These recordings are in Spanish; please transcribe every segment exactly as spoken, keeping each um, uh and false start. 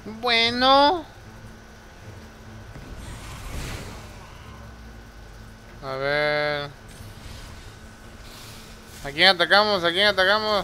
Bueno. A ver. ¿A quién atacamos? ¿A quién atacamos?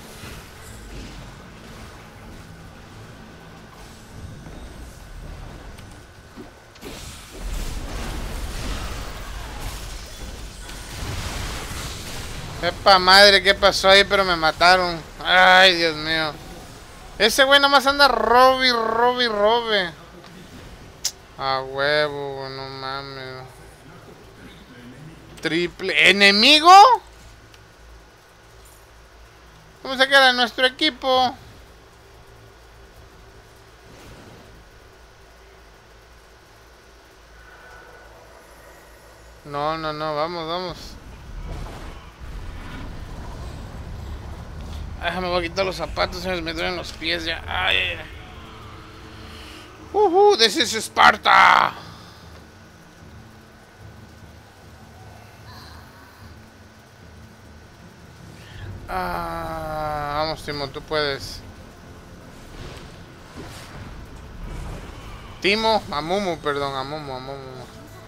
Epa madre, ¿qué pasó ahí? Pero me mataron. Ay, Dios mío. Ese güey nomás anda robe, robe, robe. A huevo, no mames. Triple. ¿Enemigo? ¿Cómo se queda nuestro equipo? No, no, no, vamos, vamos. Ay, me voy a quitar los zapatos, se me duelen los pies ya. Ay, ay, ay. Uh, this is Sparta. Ah, vamos, Timo, tú puedes. Timo, a Mumu, perdón, a Mumu, a Mumu.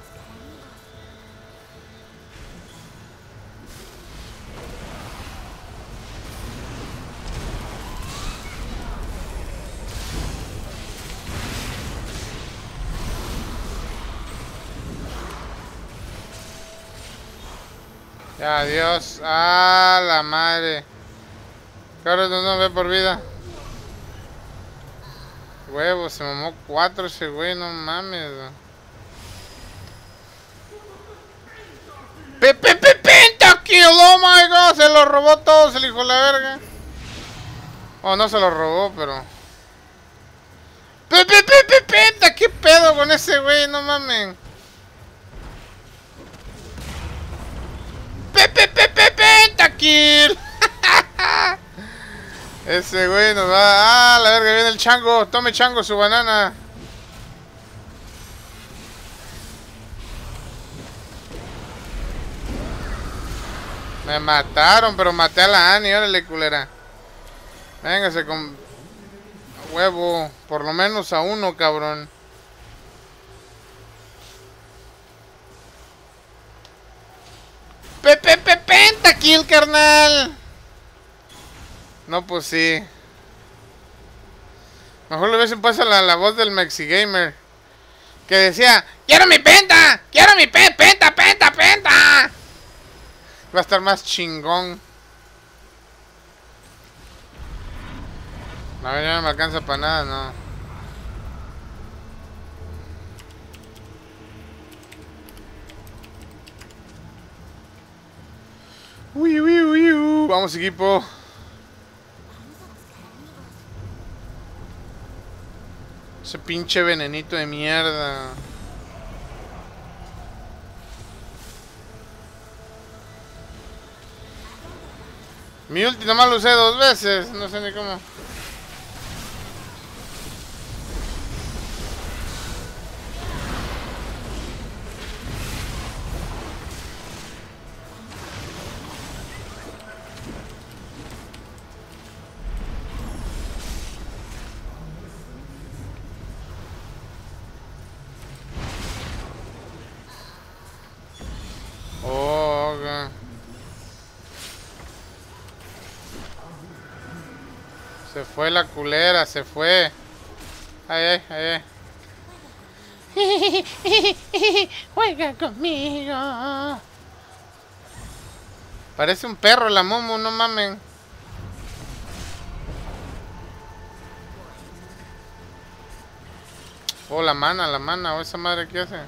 Ya, adiós. Ah, la madre. Claro, no ve por vida. Huevo, se mamó cuatro ese güey, no mames. Pepe Pentakill, oh my god, se lo robó todo, se le dijo la verga. Oh, no se lo robó, pero. Pepe Pepe Penta, qué pedo con ese güey, no mames. Pepe Pepe Pentakill. Ese güey nos va. Ah, la verga, viene el chango. Tome chango su banana. Me mataron, pero maté a la Annie. Órale, culera. Véngase con huevo. Por lo menos a uno, cabrón. Pepe Pepe Pentakill, carnal. No, pues sí. Mejor le hubiesen puesto la, la voz del Mexigamer. Que decía, quiero mi penta, quiero mi pe penta, penta, penta. Va a estar más chingón. A ver, ya no me alcanza para nada, no. Uy, uy, uy, uy. Vamos, equipo. Ese pinche venenito de mierda. Mi ulti nomás lo usé dos veces. No sé ni cómo. Oh, okay. Se fue la culera, se fue. Ay, ay, ay. Juega conmigo. Parece un perro la Momo, no mamen. Oh, la mana, la mana, o esa madre que hace.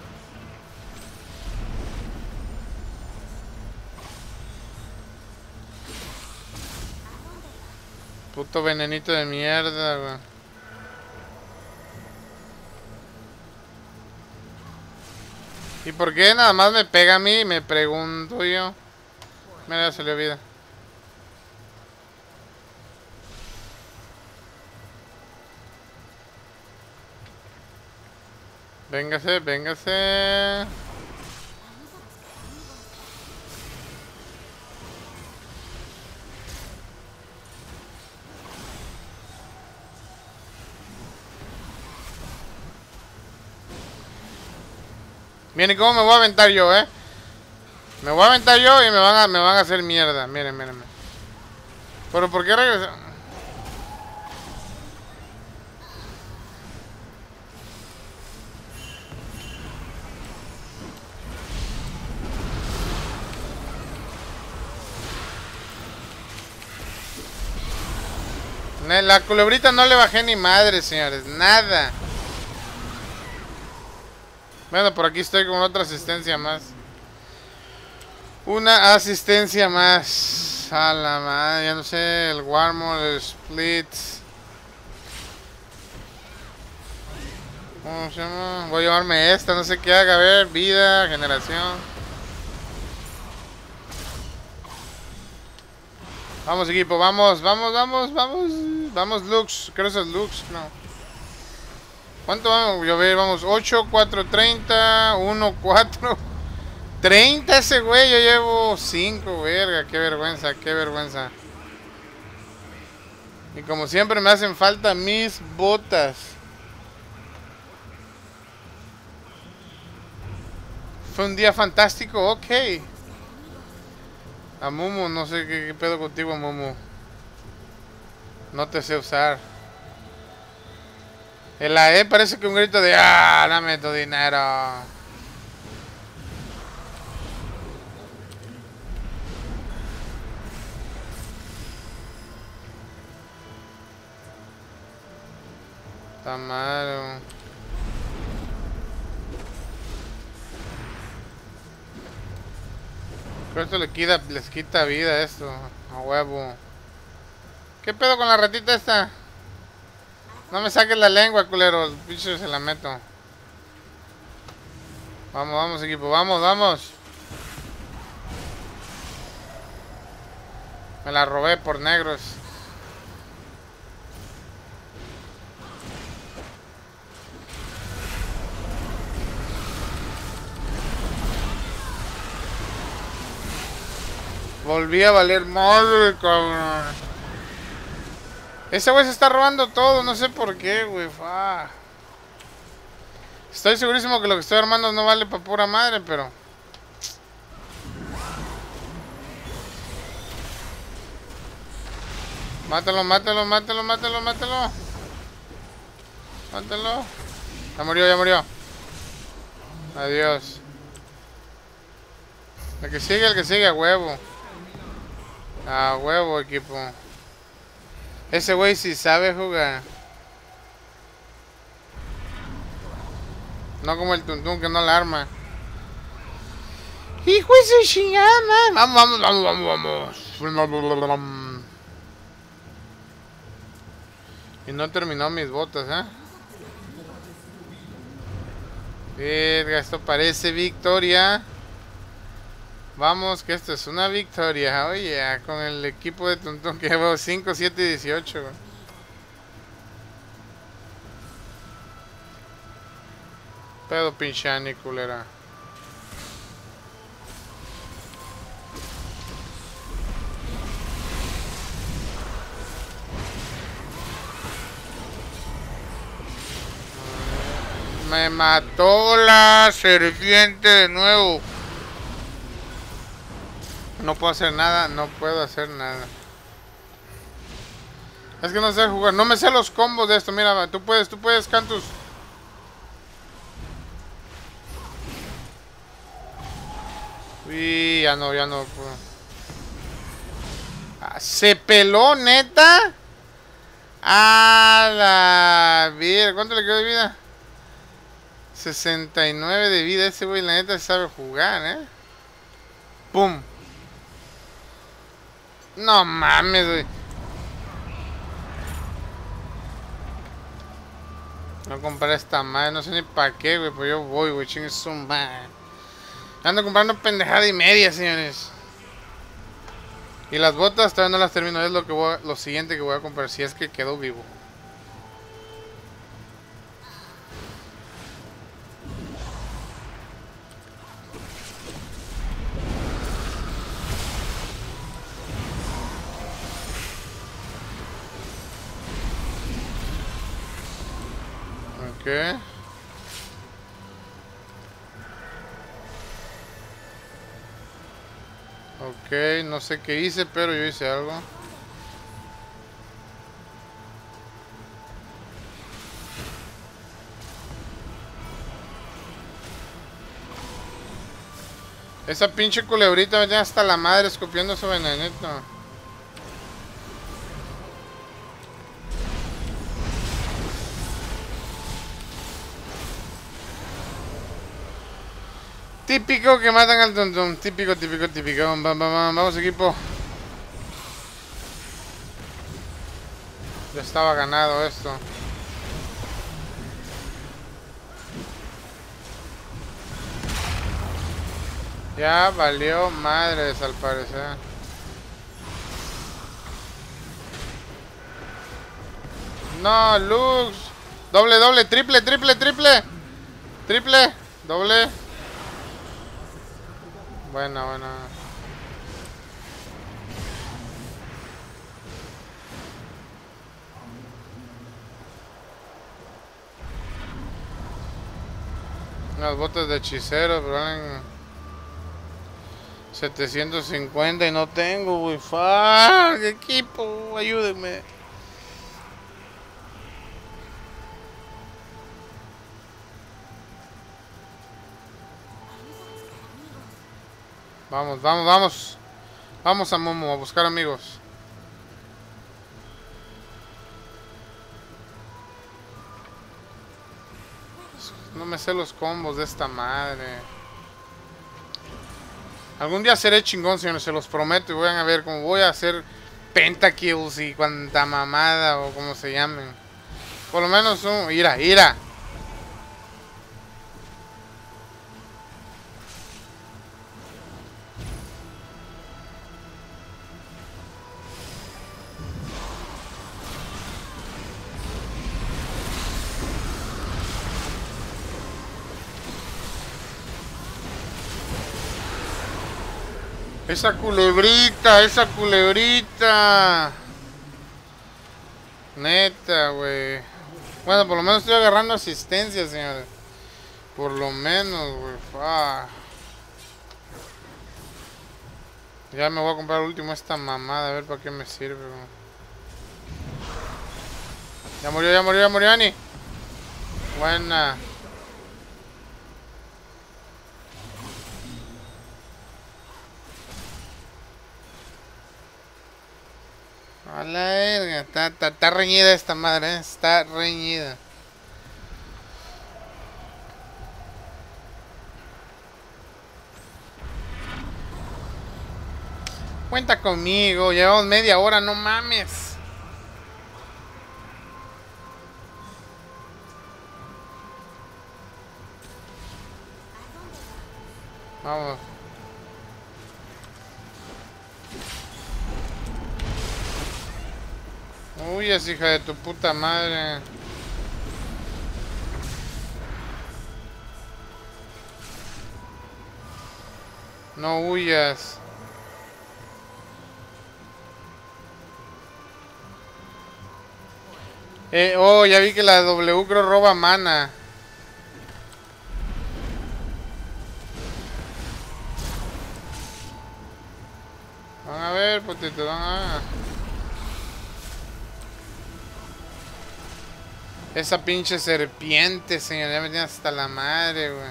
Puto venenito de mierda, güey. ¿Y por qué nada más me pega a mí? Me pregunto yo. Mira, ya salió vida. Véngase, véngase. Miren cómo me voy a aventar yo, eh. Me voy a aventar yo y me van a, me van a hacer mierda. Miren, miren. Pero ¿por qué regresar? La culebrita no le bajé ni madre, señores. Nada. Bueno, por aquí estoy con otra asistencia más. Una asistencia más. A la madre, ya no sé. El Warmore, el Split. ¿Cómo se llama? Voy a llevarme esta, no sé qué haga. A ver, vida, generación. Vamos, equipo, vamos, vamos, vamos, vamos. Vamos, Lux. Creo que es Lux, no. ¿Cuánto vamos? Yo veo, vamos, ocho, cuatro, treinta, uno, cuatro. treinta ese güey, yo llevo cinco, verga, qué vergüenza, qué vergüenza. Y como siempre me hacen falta mis botas. Fue un día fantástico, ok. A Mumu, no sé qué, qué pedo contigo, Mumu. No te sé usar. El A E parece que un grito de ¡ah! Dame tu dinero. Está malo. Pero esto le quita, les quita vida esto. A huevo. ¿Qué pedo con la ratita esta? No me saques la lengua, culero. Bicho, se la meto. Vamos, vamos, equipo. Vamos, vamos. Me la robé por negros. Volví a valer madre, cabrón. Ese güey se está robando todo, no sé por qué, güey. Ah. Estoy segurísimo que lo que estoy armando no vale para pura madre, pero... Mátalo, mátalo, mátalo, mátalo, mátalo. Mátalo. Ya murió, ya murió. Adiós. El que sigue, el que sigue, a huevo. A huevo, equipo. Ese güey sí sabe jugar. No como el Tuntún que no la arma. ¡Hijo de su chingada! Vamos, vamos, vamos, vamos, vamos. Y no terminó mis botas, ¿eh? Verga, esto parece victoria. Vamos, que esto es una victoria. Oye, con el equipo de Tuntún que llevo cinco, siete y dieciocho. Pedo pinchani, culera. Me mató la serpiente de nuevo. No puedo hacer nada, no puedo hacer nada. Es que no sé jugar, no me sé los combos de esto. Mira, tú puedes, tú puedes, Cantus. Uy, ya no, ya no. Ah, ¿se peló, neta? A la vida, ¿cuánto le quedó de vida? sesenta y nueve de vida. Ese güey, la neta, sabe jugar, ¿eh? Pum. No mames, güey. No compré esta madre, no sé ni para qué, güey. Pues yo voy, güey, chingue su madre. Ando comprando pendejada y media, señores. Y las botas todavía no las termino. Es lo que voy a, lo siguiente que voy a comprar, si es que quedo vivo. Ok. Ok, no sé qué hice, pero yo hice algo. Esa pinche culebrita me tiene hasta la madre escupiendo su venenito. Típico que matan al tontón. Típico, típico, típico. Vamos, vamos, vamos, equipo. Ya estaba ganado esto. Ya valió madres al parecer. No, Lux. Doble, doble, triple, triple, triple. Triple, doble. Buena, buena. Unas botas de hechicero, pero valen setecientos cincuenta y no tengo, güey. Fuck, equipo, ayúdenme. Vamos, vamos, vamos. Vamos a Momo a buscar amigos. No me sé los combos de esta madre. Algún día seré chingón, señores, se los prometo. Y voy a ver cómo voy a hacer pentakills y cuanta mamada o como se llamen. Por lo menos un... Ira, ira. Esa culebrita, esa culebrita. Neta, güey. Bueno, por lo menos estoy agarrando asistencia, señores. Por lo menos, güey. Ya me voy a comprar el último esta mamada. A ver para qué me sirve, güey. Ya murió, ya murió, ya murió, Ani. Buena. A la verga, está, está, está reñida esta madre, ¿eh? Está reñida. Cuenta conmigo, llevamos media hora, no mames. Vamos. Uy, es hija de tu puta madre. No huyas. Eh, oh, ya vi que la W creo roba mana. Van a ver, potito, van a... Esa pinche serpiente, señor, ya me tiene hasta la madre, güey.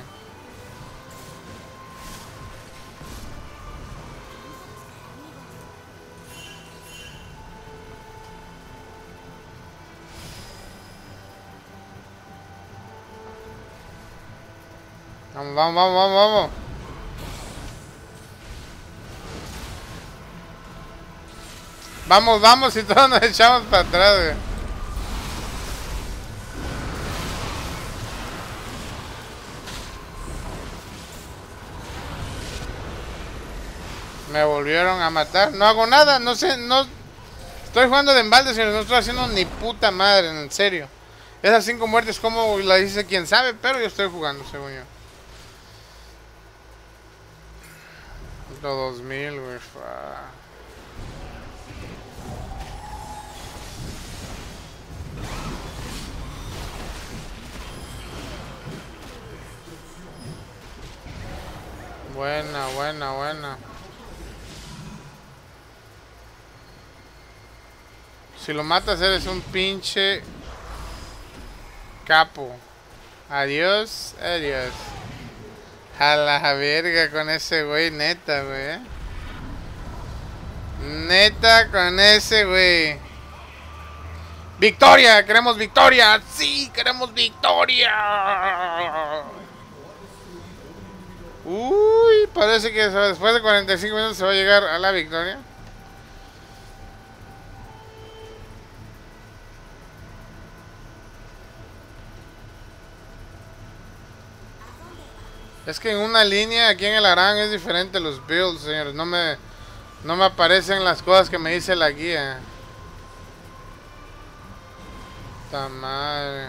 Vamos, vamos, vamos, vamos, vamos. Vamos, vamos y todos nos echamos para atrás, güey. Me volvieron a matar. No hago nada, no sé, no... Estoy jugando de embalde, señores, no estoy haciendo ni puta madre, en serio. Esas cinco muertes, como la dice quién sabe, pero yo estoy jugando, según yo. dos mil, güey. Buena, buena, buena. Si lo matas eres un pinche capo. Adiós, adiós. A la verga con ese güey, neta, güey. Neta con ese güey. ¡Victoria! ¡Queremos victoria! ¡Sí! ¡Queremos victoria! Uy, parece que después de cuarenta y cinco minutos se va a llegar a la victoria. Es que en una línea aquí en el Aran es diferente los builds, señores. No me, no me aparecen las cosas que me dice la guía. ¡Ta madre!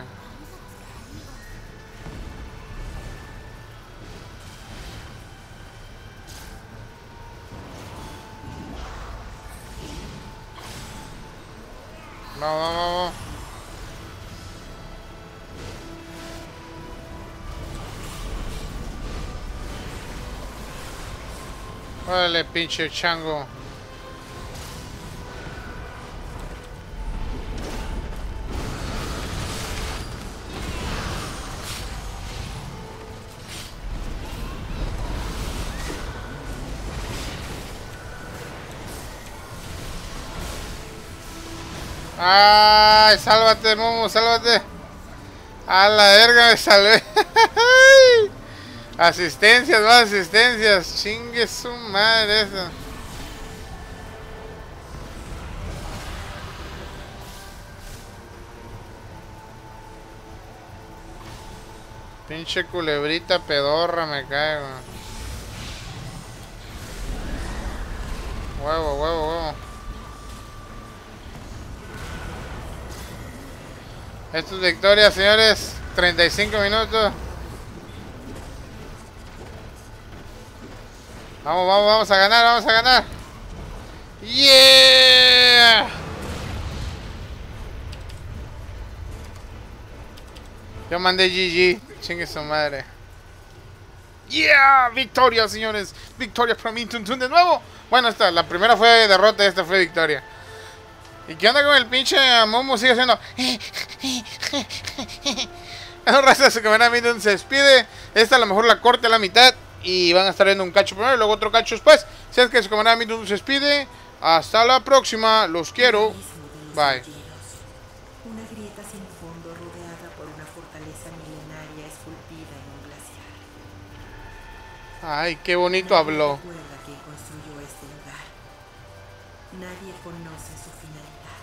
Vamos, vamos, vamos. Órale, pinche chango. Ay, sálvate, Momo, sálvate. A la verga me salvé. Asistencias, más asistencias. Chingue su madre eso. Pinche culebrita pedorra me cae, güey. Huevo, huevo, huevo. Esto es victoria, señores. treinta y cinco minutos. Vamos, vamos, vamos a ganar, vamos a ganar. Yeah. Yo mandé G G. Chingue su madre. Yeah, victoria, señores. Victoria para mí, Tun Tun de nuevo. Bueno, esta, la primera fue derrota, esta fue victoria. ¿Y qué onda con el pinche Momo? Sigue haciendo. No, raza, su cámara se despide. Esta a lo mejor la corte a la mitad. Y van a estar viendo un cacho primero y luego otro cacho después. Si es que su camarada se despide. Hasta la próxima. Los quiero. Bye. Una grieta sin fondo rodeada por una fortaleza milenaria esculpida en un glaciar. Ay, qué bonito habló. Nadie recuerda quién construyó este lugar. Nadie conoce su finalidad.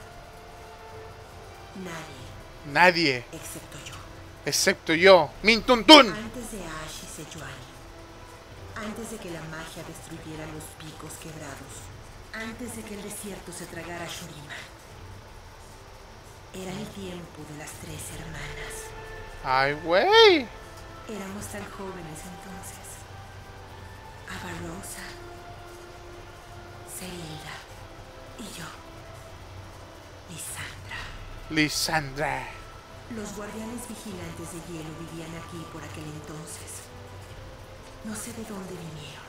Nadie. Nadie. Excepto yo. Excepto yo. Min Tun Tun. Antes de Ash y Sejuani. Antes de que la magia destruyera los picos quebrados. Antes de que el desierto se tragara a Shurima. Era el tiempo de las tres hermanas. Ay, güey. Éramos tan jóvenes entonces. Avarosa, Serilda y yo. Lisandra. Lisandra. Los guardianes vigilantes de hielo vivían aquí por aquel entonces. No sé de dónde vinieron.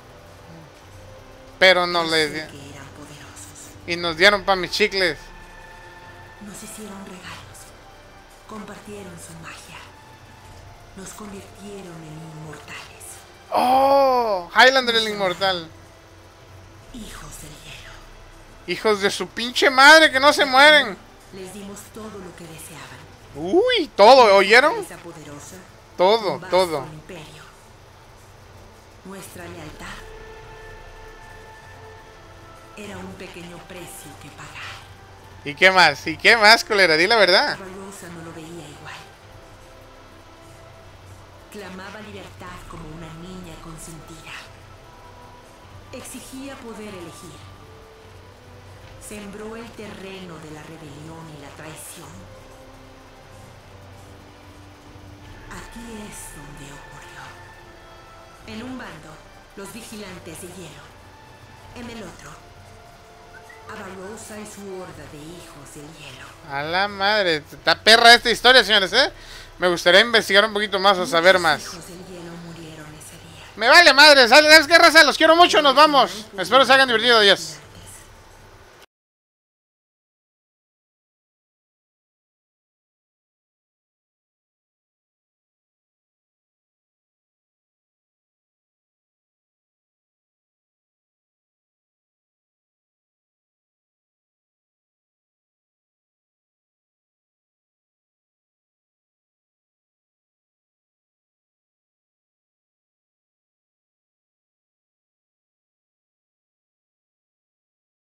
Pero no Yo le sé dieron. que eran poderosos. Y nos dieron pa' mis chicles. Nos hicieron regalos. Compartieron su magia. Nos convirtieron en inmortales. Oh, Highlander el inmortal. Hijos del hielo. Hijos de su pinche madre que no se mueren. Les dimos todo lo que deseaban. Uy, todo, ¿oyeron? Esa poderosa. Todo, Un vasto todo. imperio. Nuestra lealtad era un pequeño precio que pagar. ¿Y qué más? ¿Y qué más, colera? Di la verdad. Avarosa no lo veía igual. Clamaba libertad como una niña consentida. Exigía poder elegir. Sembró el terreno de la rebelión y la traición. Aquí es donde ocurrió. En un bando, los vigilantes de hielo. En el otro, Avarosa y su horda de hijos del hielo. A la madre. Está perra esta historia, señores, ¿eh? Me gustaría investigar un poquito más o saber más. Los hijos del hielo murieron ese día. Me vale madre. ¿Sabes qué, raza? Los quiero mucho. Nos vamos. Espero se hayan divertido. Adiós.